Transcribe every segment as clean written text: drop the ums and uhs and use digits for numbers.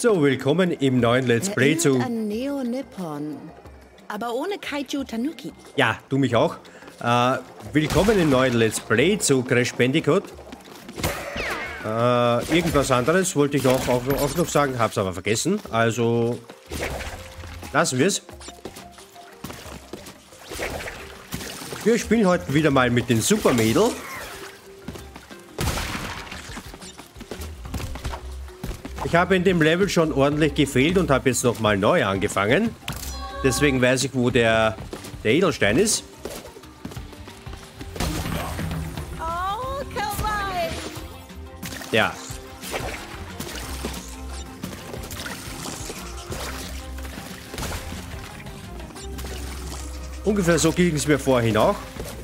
So, willkommen im neuen Let's Play zu... An Neo Nippon. Aber ohne Kaiju Tanuki. Ja, du mich auch. Willkommen im neuen Let's Play zu Crash Bandicoot. Irgendwas anderes wollte ich auch noch sagen, hab's aber vergessen. Also, lassen wir's. Wir spielen heute wieder mal mit den Supermädel. Ich habe in dem Level schon ordentlich gefehlt und habe jetzt nochmal neu angefangen. Deswegen weiß ich, wo der Edelstein ist. Oh, Kawaii! Ja. Ungefähr so ging es mir vorhin auch.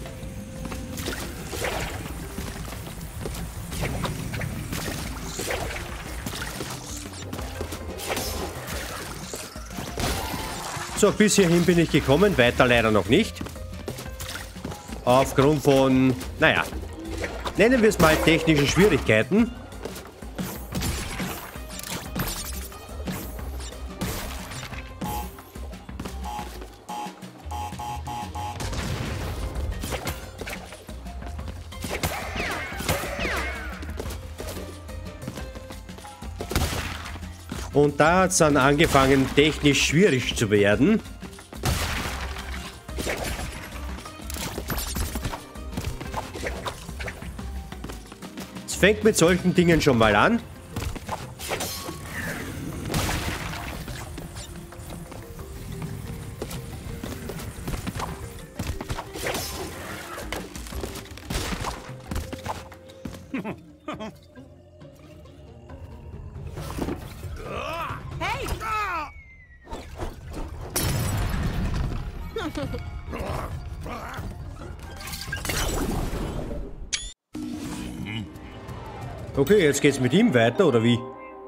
So, bis hierhin bin ich gekommen, weiter leider noch nicht. Aufgrund von, naja, nennen wir es mal technische Schwierigkeiten. Und da hat es dann angefangen, technisch schwierig zu werden. Es fängt mit solchen Dingen schon mal an. Hey! Okay, jetzt geht's mit ihm weiter, oder wie?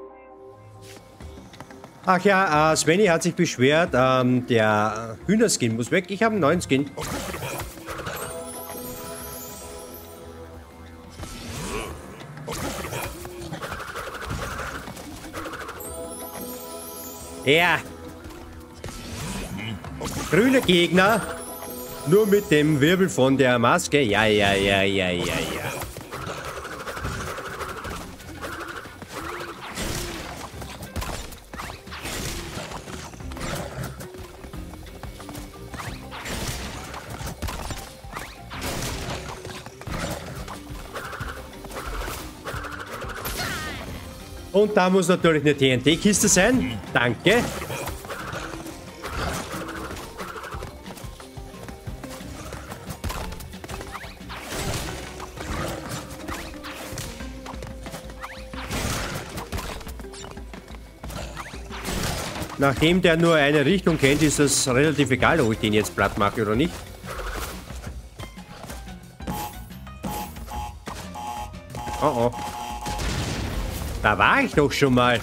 Ach ja, Svenny hat sich beschwert, der Hühnerskin muss weg. Ich habe einen neuen Skin. Ja. Grüne Gegner. Nur mit dem Wirbel von der Maske. Ja. Und da muss natürlich eine TNT-Kiste sein. Danke. Nachdem der nur eine Richtung kennt, ist es relativ egal, ob ich den jetzt platt mache oder nicht. Oh. Da war ich doch schon mal.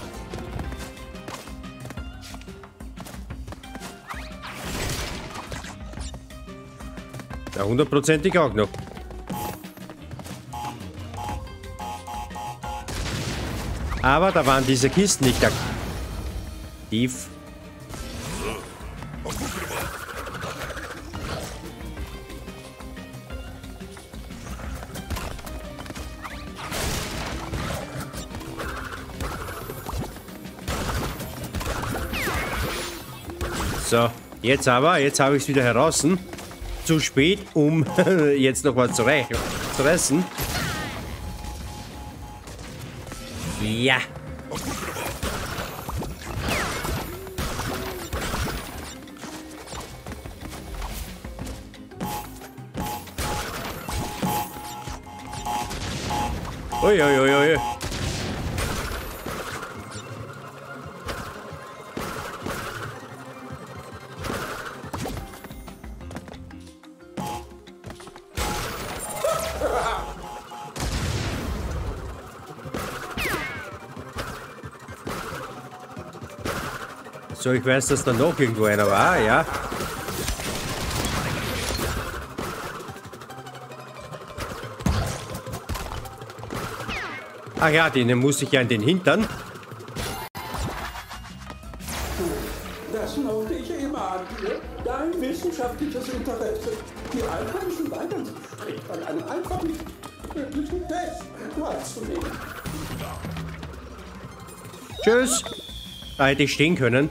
Ja, hundertprozentig auch noch. Aber da waren diese Kisten nicht aktiv. So, jetzt habe ich es wieder heraus. Zu spät, um jetzt noch was zu reißen. Ja. Ui. So, ich weiß, dass da noch irgendwo einer war, ja. Ach ja, den muss ich ja in den Hintern. Das mochte ich immer an dir. Dein wissenschaftliches Interesse. Die einheimischen Weitern strebt an einem einfachen, tödlichen Test wahrzunehmen. Tschüss. Da hätte ich stehen können.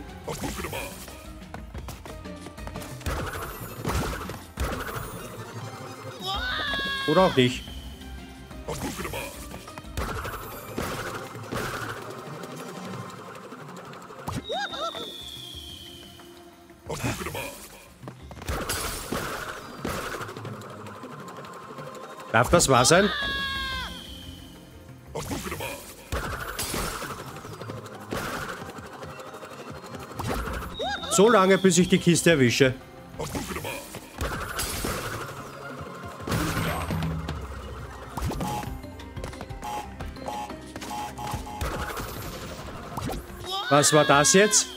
Oder auch nicht. Darf das wahr sein? So lange, bis ich die Kiste erwische. Was war das jetzt?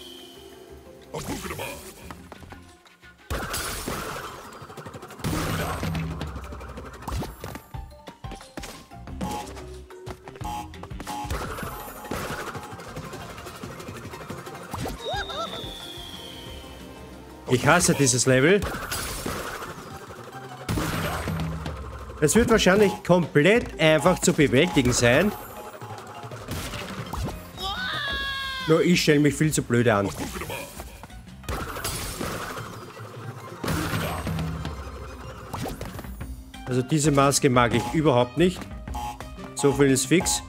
Ich hasse dieses Level. Es wird wahrscheinlich komplett einfach zu bewältigen sein. Nur ich stelle mich viel zu blöd an. Also diese Maske mag ich überhaupt nicht. So viel ist fix.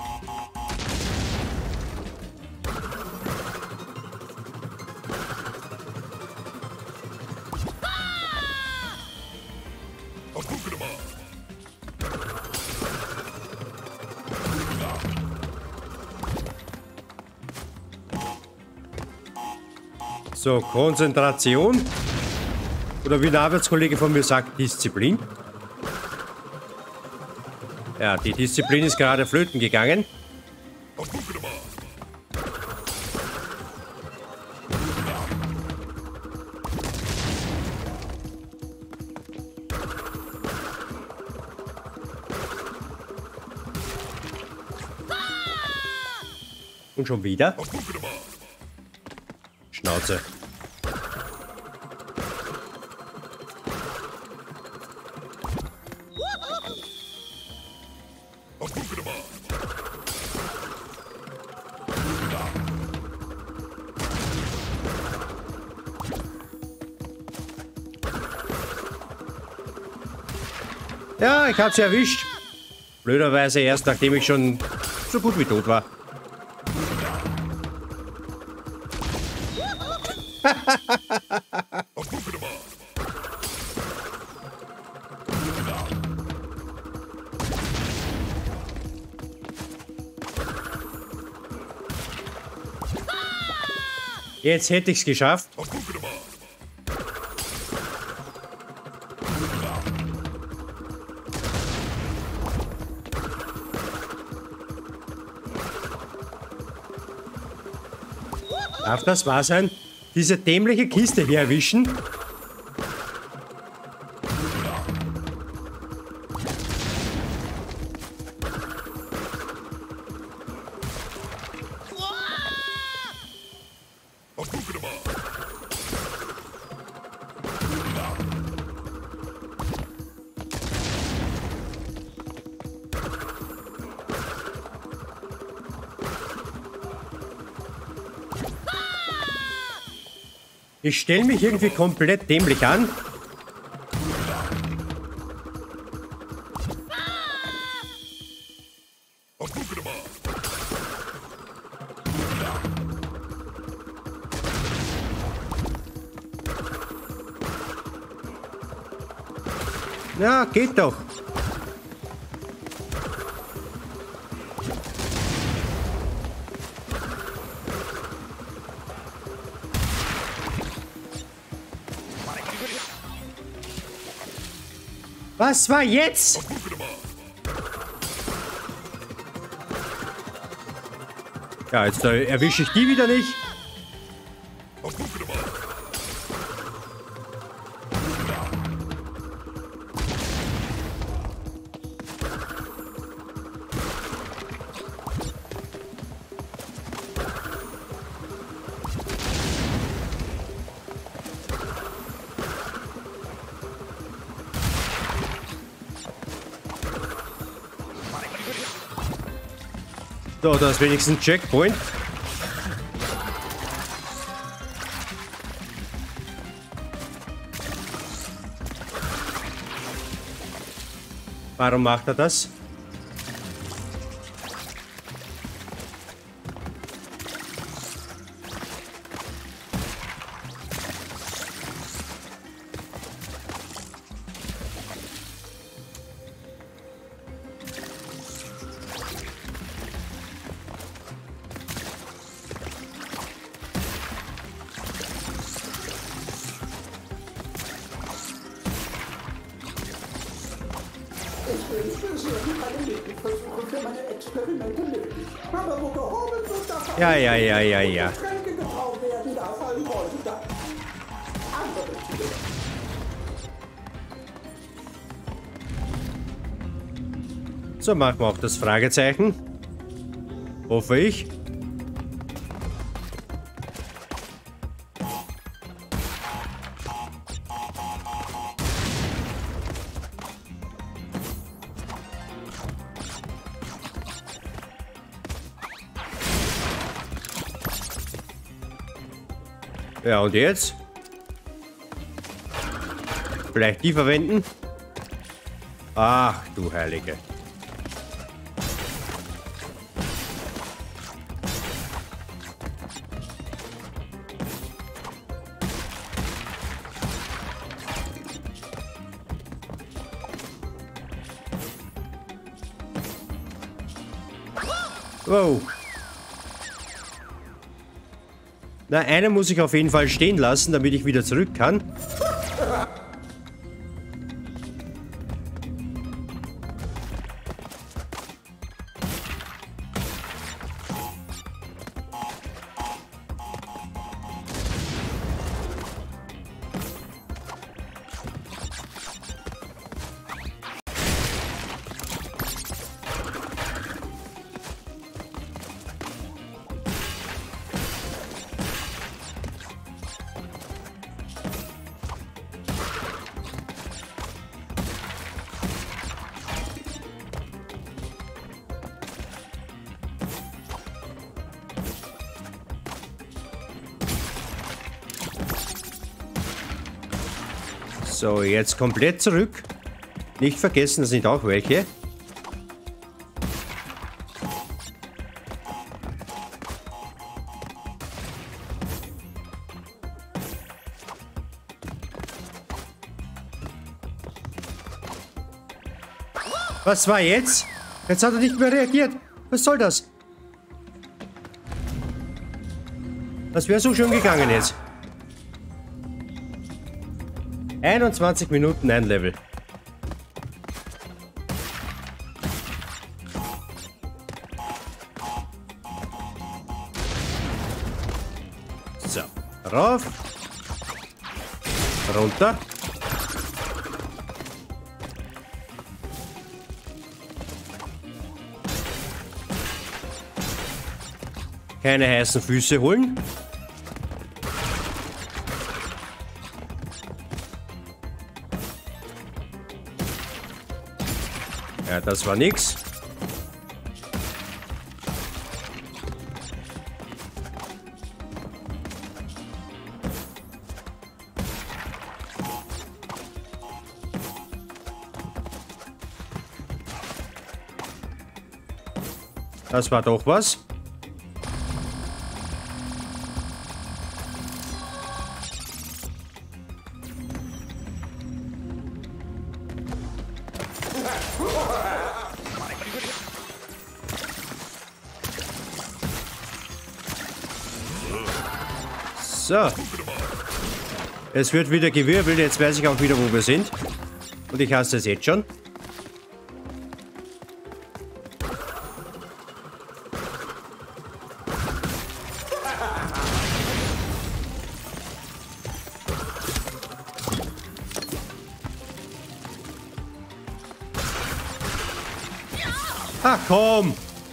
So, Konzentration. Oder wie ein Arbeitskollege von mir sagt, Disziplin. Ja, die Disziplin ist gerade flöten gegangen. Und schon wieder? Schnauze. Ja, ich hab's erwischt. Blöderweise erst, nachdem ich schon so gut wie tot war. Jetzt hätte ich's geschafft. Darf das wahr sein? Diese dämliche Kiste hier erwischen? Ich stelle mich irgendwie komplett dämlich an. Ja, geht doch. Was war jetzt? Ja, jetzt erwische ich die wieder nicht. So, da ist wenigstens ein Checkpoint. Warum macht er das? Ich wünschte, es würden alle Nebenversuche für meine Experimente möglich. Aber wo gehobelt wird, da Ja. Getränke gebraut werden, da fallen Leute da. Andere Tiere. So, machen wir auch das Fragezeichen. Hoffe ich. Ja, und jetzt? Vielleicht die verwenden? Ach, du Heilige. Wow. Na, eine muss ich auf jeden Fall stehen lassen, damit ich wieder zurück kann. So, jetzt komplett zurück. Nicht vergessen, das sind auch welche. Was war jetzt? Jetzt hat er nicht mehr reagiert. Was soll das? Das wäre so schön gegangen jetzt. 21 Minuten ein Level. So, rauf. Runter. Keine heißen Füße holen. Ja, das war nix. Das war doch was. So. Es wird wieder gewirbelt. Jetzt weiß ich auch wieder, wo wir sind. Und ich hasse es jetzt schon. Ach komm!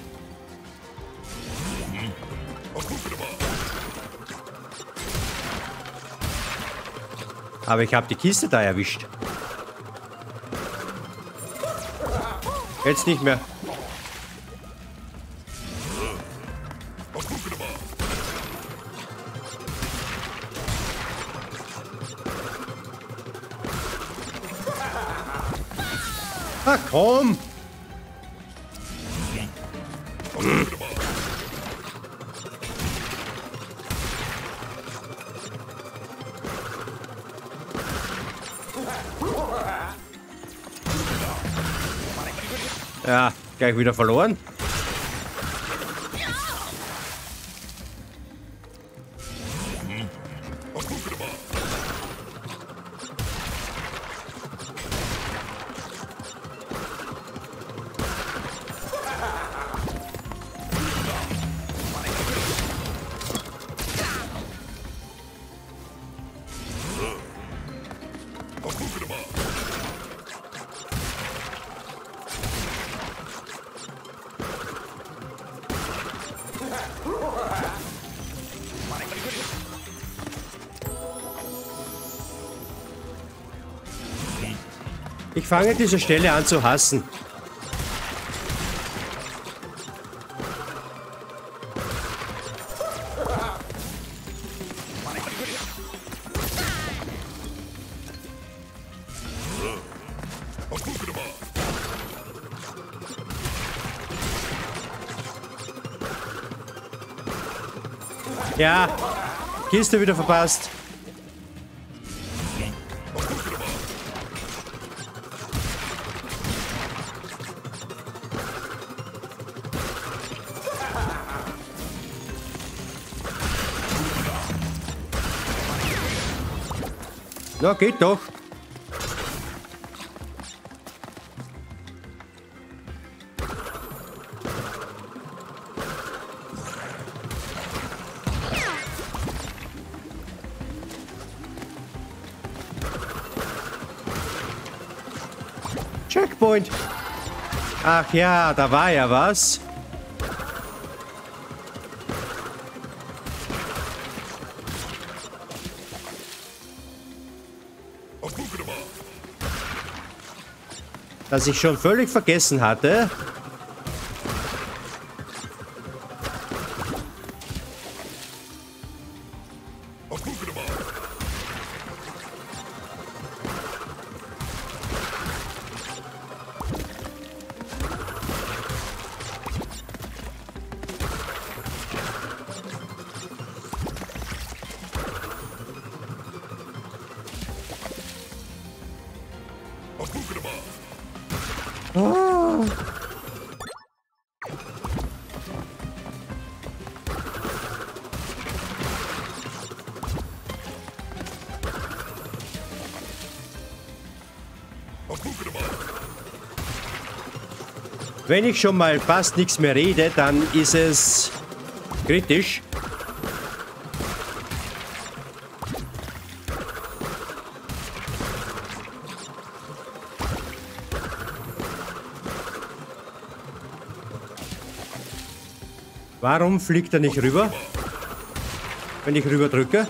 Aber ich habe die Kiste da erwischt. Jetzt nicht mehr. Ah, komm! Ja, gleich wieder verloren. Ich fange diese Stelle an zu hassen. Ja, Kiste wieder verpasst. Na, geht doch. Checkpoint. Ach ja, da war ja was. Das ich schon völlig vergessen hatte. Oh. Wenn ich schon mal fast nichts mehr rede, dann ist es kritisch. Warum fliegt er nicht rüber, wenn ich rüber drücke?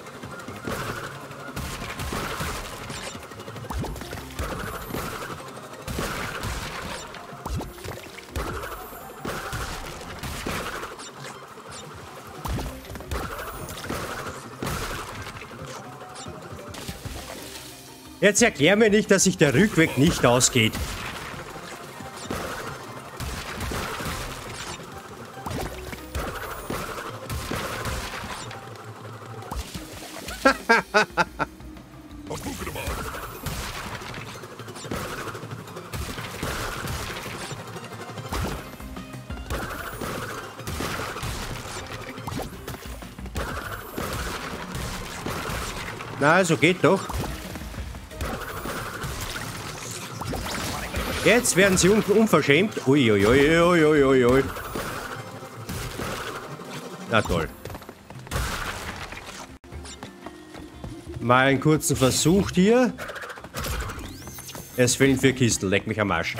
Jetzt erklär mir nicht, dass sich der Rückweg nicht ausgeht. Na, also geht doch. Jetzt werden sie unverschämt. Uiuiuiuiuiui. Na toll. Mal einen kurzen Versuch hier. Es fehlen 4 Kisten. Leck mich am Arsch.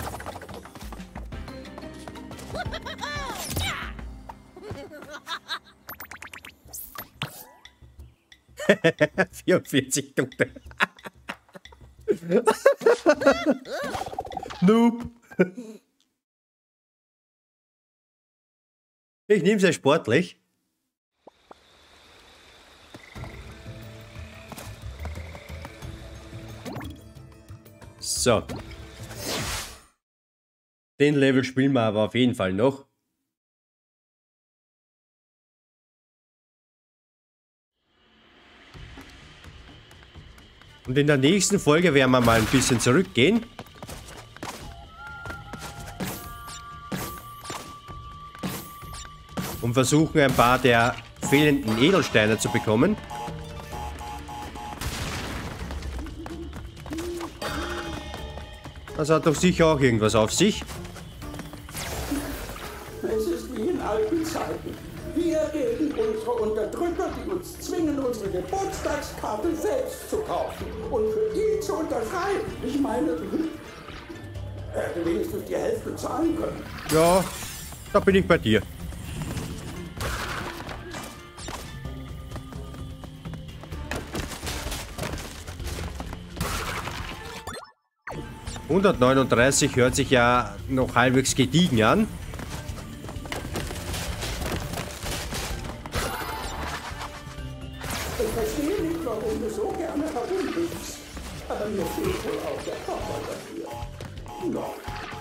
...44 Tote. Noob. Ich nehme sehr sportlich. So. Den Level spielen wir aber auf jeden Fall noch. Und in der nächsten Folge werden wir mal ein bisschen zurückgehen. Und versuchen ein paar der fehlenden Edelsteine zu bekommen. Das hat doch sicher auch irgendwas auf sich. Es ist wie in alten Zeiten. Wir gegen unsere Unterdrücker, die uns zwingen, unsere Geburtstagskarte selbst zu kaufen und für die zu unterschreiben. Ich meine, er hätte wenigstens die Hälfte zahlen können. Ja, da bin ich bei dir. ...139 hört sich ja noch halbwegs gediegen an. Ich verstehe nicht, warum du so gerne herumliegst. Aber mir fehlt wohl auch der Körper dafür. Noch.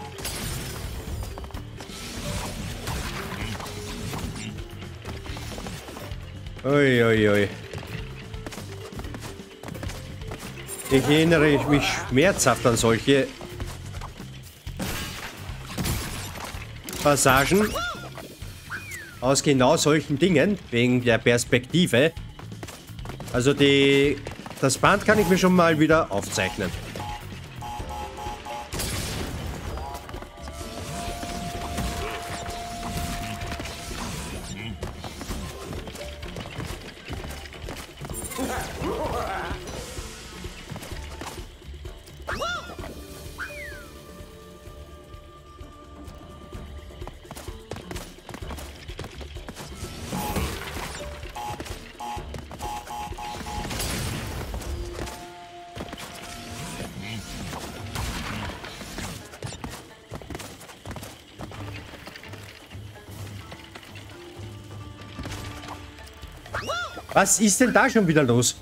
Ui, ui, ui. Ich erinnere mich schmerzhaft an solche Passagen aus genau solchen Dingen, wegen der Perspektive. Also das Band kann ich mir schon mal wieder aufzeichnen. Was ist denn da schon wieder los?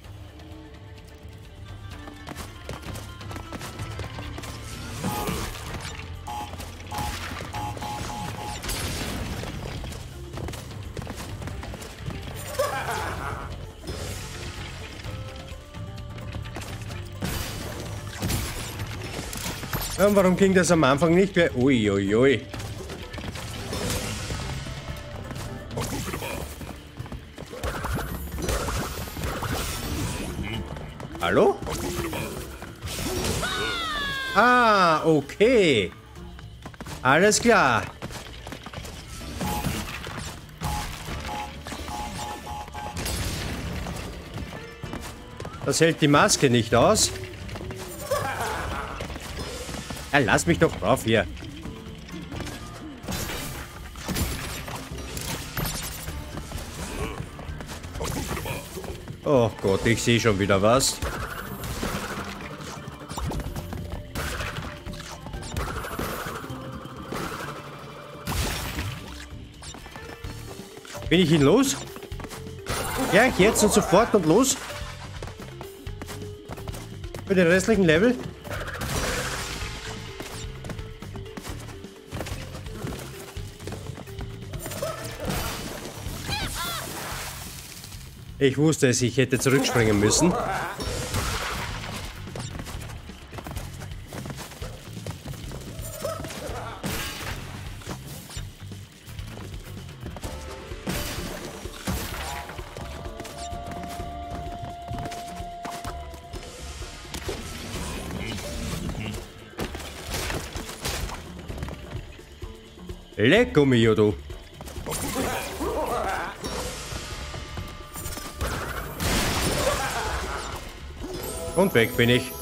Und warum ging das am Anfang nicht mehr? Ui, ui, ui. Hallo? Ah, okay. Alles klar. Das hält die Maske nicht aus. Ja, lass mich doch drauf hier. Oh Gott, ich sehe schon wieder was. Bin ich ihn los? Ja, jetzt und sofort und los. Für den restlichen Level. Ich wusste es, ich hätte zurückspringen müssen. Lecco mio, du. Und weg bin ich.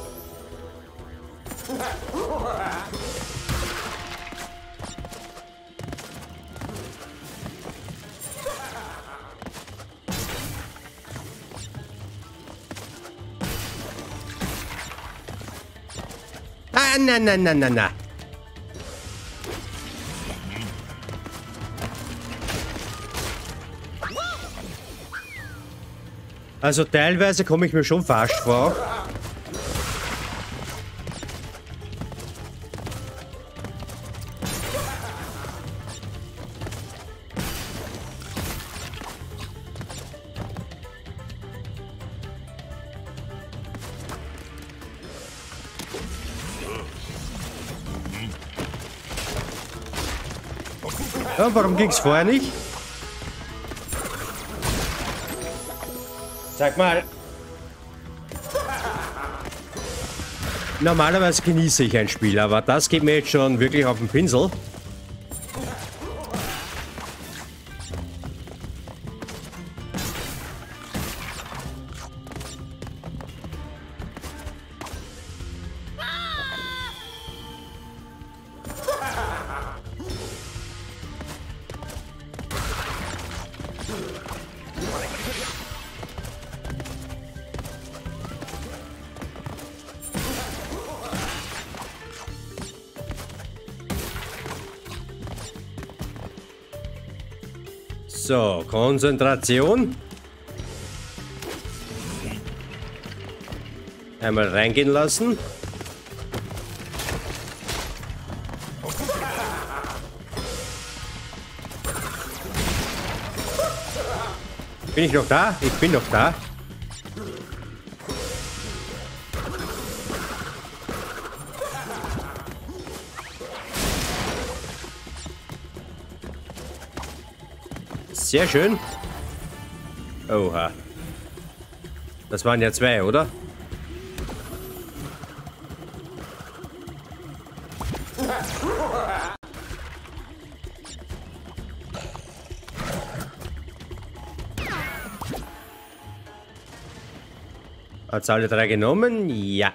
Ah, na, na, na, na, na. Also teilweise komme ich mir schon verarscht vor. Ja, warum ging's vorher nicht? Sag mal. Normalerweise genieße ich ein Spiel, aber das geht mir jetzt schon wirklich auf den Pinsel. So, Konzentration. Einmal reingehen lassen. Bin ich noch da? Ich bin noch da. Sehr schön. Oha. Das waren ja zwei, oder? Hat's alle drei genommen? Ja.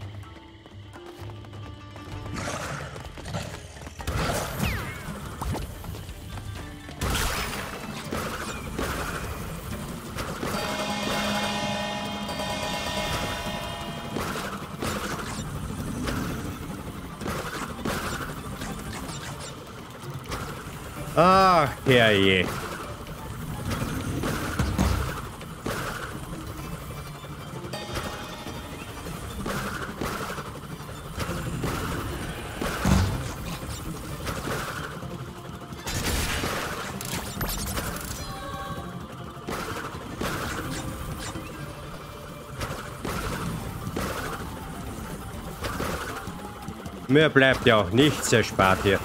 Ach, herrje. Mir bleibt ja auch nichts erspart hier.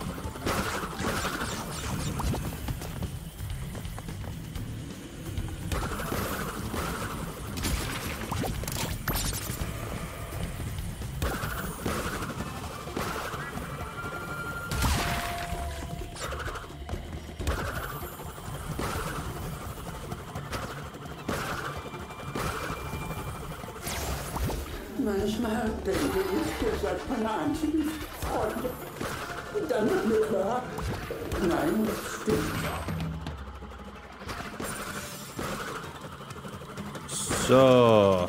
Manchmal denke ich, ihr seid meine einzigen Freunde. Und dann wird mir klar, nein, das stimmt. So.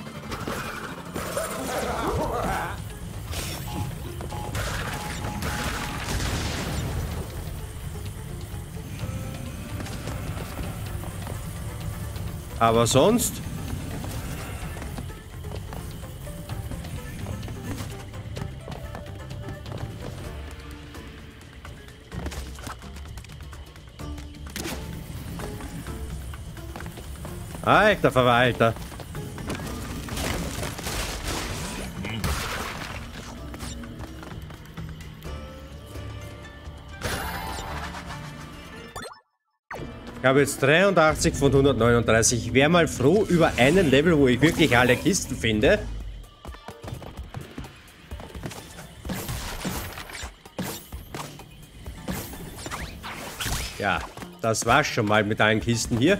Aber sonst? Alter Verwalter. Ich habe jetzt 83 von 139. Ich wäre mal froh über einen Level, wo ich wirklich alle Kisten finde. Ja, das war's schon mal mit allen Kisten hier.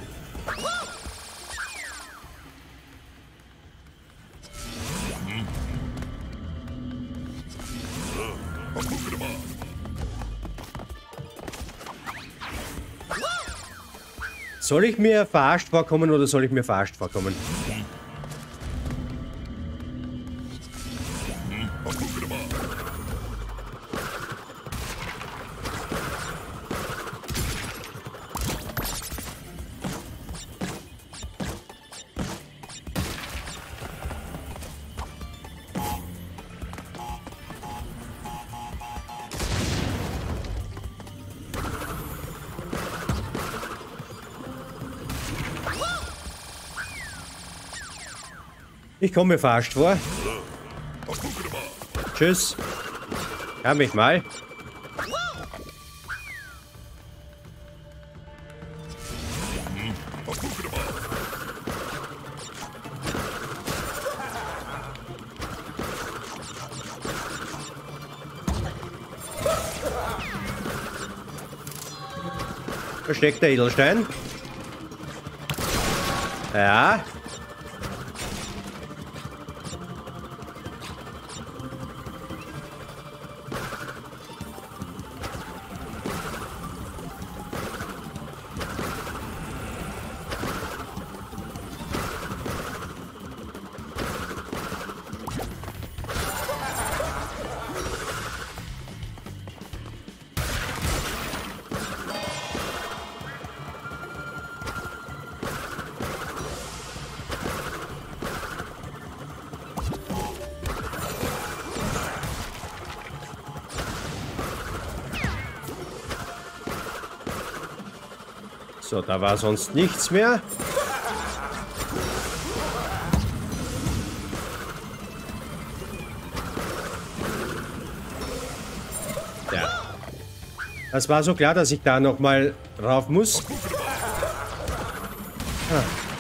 Soll ich mir verarscht vorkommen oder soll ich mir verarscht vorkommen? Ich komme mir verarscht vor. Tschüss. Kann mich mal. Versteckter Edelstein. Ja. So, da war sonst nichts mehr. Ja. Das war so klar, dass ich da nochmal rauf muss. Ah.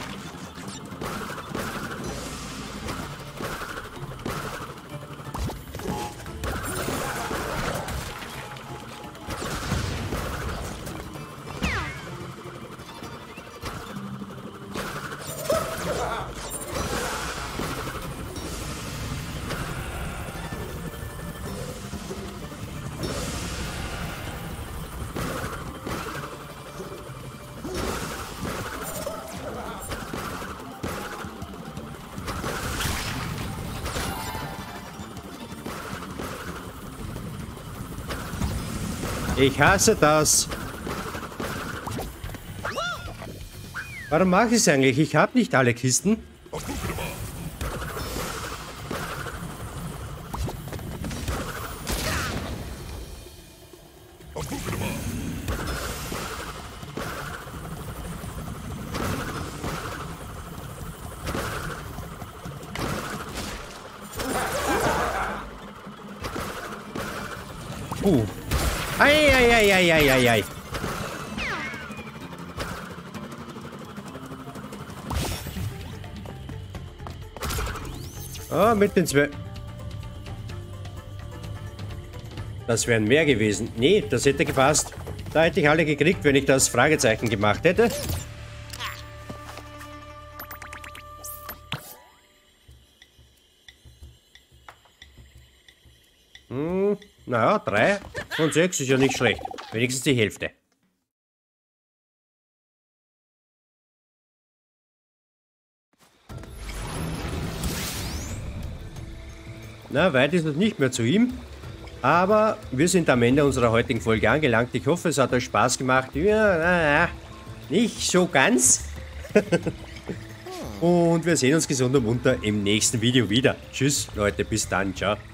Ich hasse das. Warum mache ich es eigentlich? Ich habe nicht alle Kisten. Ei. Oh, mit den zwei. Das wären mehr gewesen. Nee, das hätte gepasst. Da hätte ich alle gekriegt, wenn ich das Fragezeichen gemacht hätte. Naja, 3 von 6 ist ja nicht schlecht. Wenigstens die Hälfte. Na, weit ist es nicht mehr zu ihm. Aber wir sind am Ende unserer heutigen Folge angelangt. Ich hoffe, es hat euch Spaß gemacht. Ja, nicht so ganz. Und wir sehen uns gesund und munter im nächsten Video wieder. Tschüss, Leute, bis dann. Ciao.